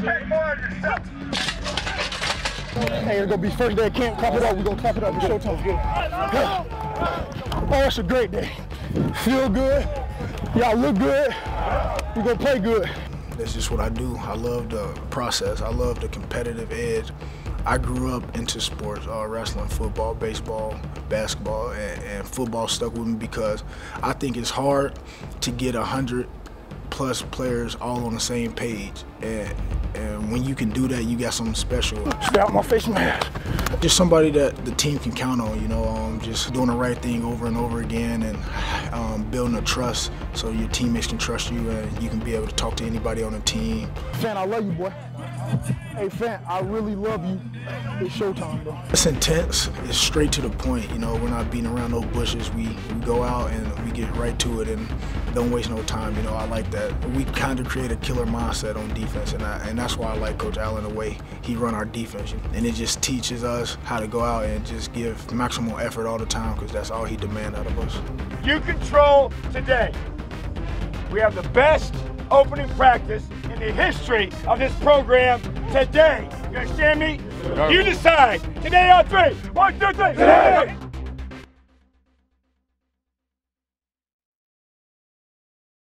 Hey, it's gonna be first day of camp. Clap it up. We're gonna clap it up. It's showtime. Oh, it's a great day. Feel good. Y'all look good. We're gonna play good. That's just what I do. I love the process. I love the competitive edge. I grew up into sports, wrestling, football, baseball, basketball, and football stuck with me because I think it's hard to get 100+ players all on the same page. And when you can do that, you got something special. Stay out my face mask. Just somebody that the team can count on, you know, just doing the right thing over and over again and building a trust so your teammates can trust you and you can be able to talk to anybody on the team. Fan, I love you, boy. Hey, Fan, I really love you. It's showtime, though. It's intense. It's straight to the point. You know, we're not beating around no bushes. We go out and we get right to it and don't waste no time. You know, I like that. We kind of create a killer mindset on defense, and that's why I like Coach Allen, the way he run our defense. And it just teaches us how to go out and just give maximal effort all the time because that's all he demands out of us. You control today. We have the best opening practice in the history of this program today. You understand me? You decide. Today on three. 1, 2, 3. Today.